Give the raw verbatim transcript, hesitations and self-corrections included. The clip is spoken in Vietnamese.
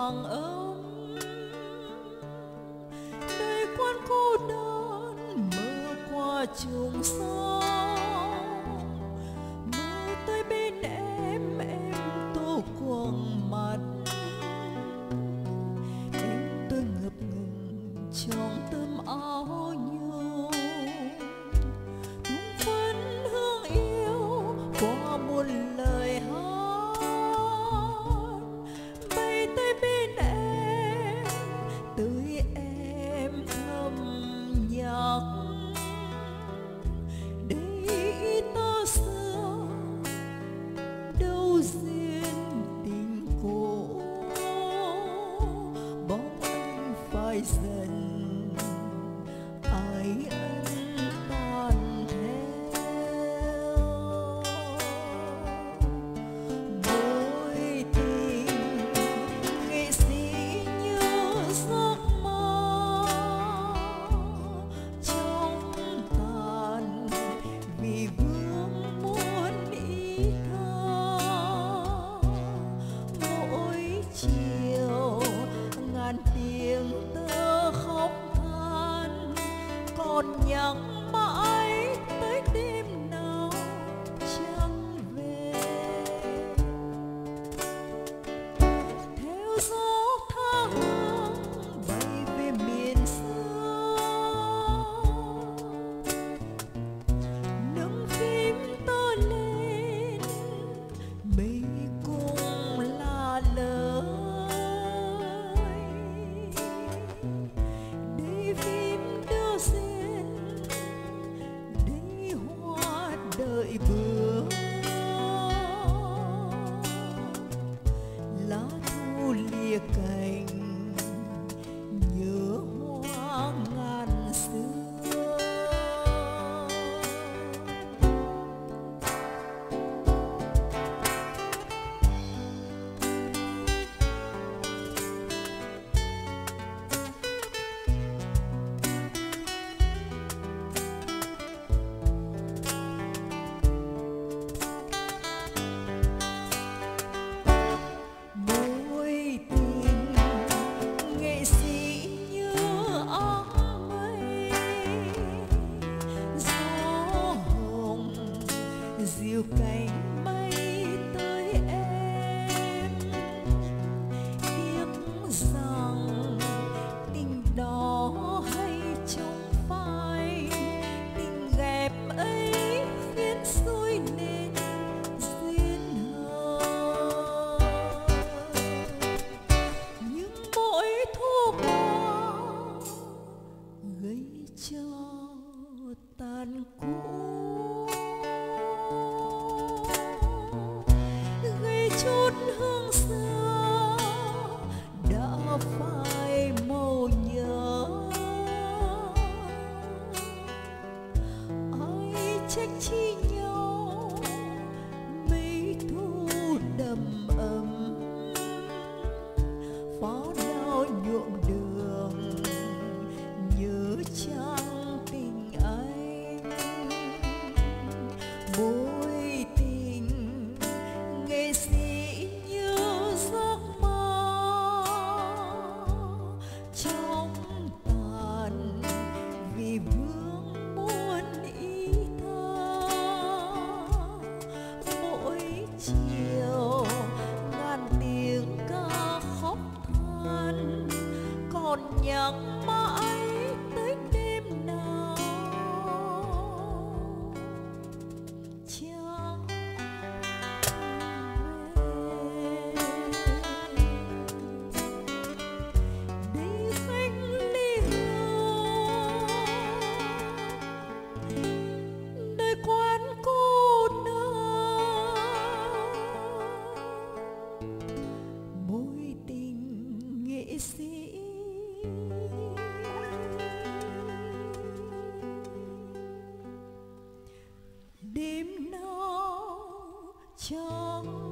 vàng ấm. Đời quan cô đơn mơ qua trùng sông, mơ tới bên em em tô quầng mặt. Em tôi ngập ngừng trong tấm áo nhung, tung phấn hương yêu qua muôn lời hát. Bay tới bên em tới em thầm nhắc, đây ta xưa đâu duyên tình cũ. Bóng anh phải dần ai ân tan theo. Mối tình nghệ sĩ như giấc mơ trong tàn vì vương muốn ý thơ. Mỗi chiều ngàn tiếng tơ khóc than, còn nhắc mãi tới đêm nào chẳng về. Theo gió tha hương bay về miền xưa, nâng phím tơ lên mây cùng là lời. Đây phím đưa duyên, đây hoa đợi bữa. Lá thu lìa cành nhớ hoa ngàn xưa. Mối tình nghệ sĩ như áng mây, gió hồng dịu cánh mây tới em. Tiếc rằng tình đó hay trong phai, tình ghép ấy khiến xuôi nên duyên hờ. Nhưng mỗi thu qua gây cho tàn cũ, gây chút hương xưa đã phai màu nhớ. Ai trách chi nhau mấy thu đầm ấm, pháo đao nhuộm đường nhớ trang tình anh. Mối tình nghệ sĩ như giấc mơ trong tàn vì vương muốn ý thơ. Mỗi chiều ngàn tiếng ca khóc than, còn nhắc mãi tới đêm nào chẳng về. Đây khách ly hương, đời quán cô đơn. Mối tình nghệ sĩ đêm nào chẳng